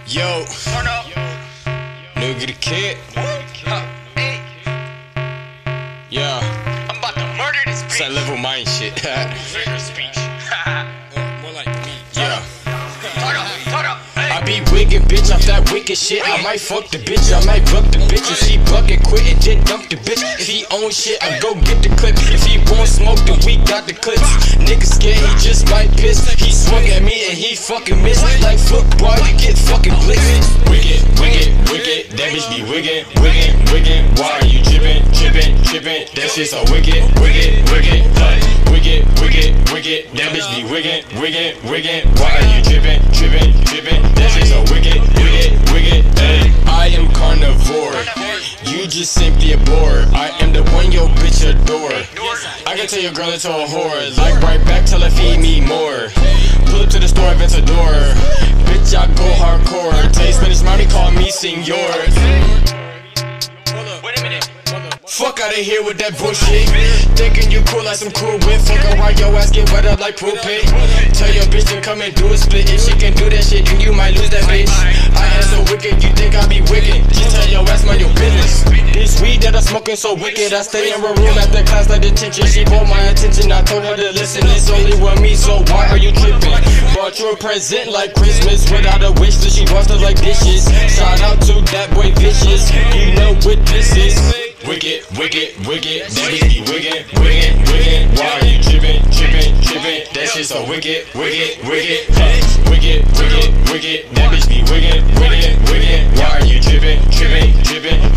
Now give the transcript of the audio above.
Yo, nigga the kid. Yeah, I'm about to murder this it's that bitch. level mind shit. Figure speech. More like me. Yeah, Hold up. Hey. I be wiggin' bitch off that wicked shit. I might fuck the bitch, I might fuck the bitch. If she bucket, quit it, then dump the bitch. If he own shit, I go get the clip. If he won't smoke, then we got the clips. Nigga scared, he just might piss. He swung at me and he fucking missed. Like football, you get fucking blitzed. Wicked, that bitch be wiggin'. Why are you trippin'? That shit's so wicked. That bitch be wiggin'. Why are you trippin'? That shit's so wicked. I am carnivore. You just simply a bore. I am the one your bitch adore. I can tell your girl into a whore. Like right back till I feed me more. Pull up to the store, Aventador. Bitch, I go hardcore. Tell you Spanish, mommy call me senor. Wait a minute. Fuck outta here with that bullshit. Thinking you cool like some cool whip. Fuck around, your ass get wet up like pool pit. Tell your bitch to come and do a split. If she can do that shit, then you might lose that bitch. I am so wicked, you think I be wicked. Just tell your ass mind your business. This weed that I'm smoking so wicked. I stay in her room after class like detention. She bought my attention, I told her to listen. It's only with me, so why are you tripping? Bought you a present like Christmas without a wish list. She washed us like dishes. Shout out to that boy Vicious. You know what this is. Wicked, that bitch be wiggin'. Why are you trippin'? That shit so wicked. That bitch be wiggin'. Why are you trippin'?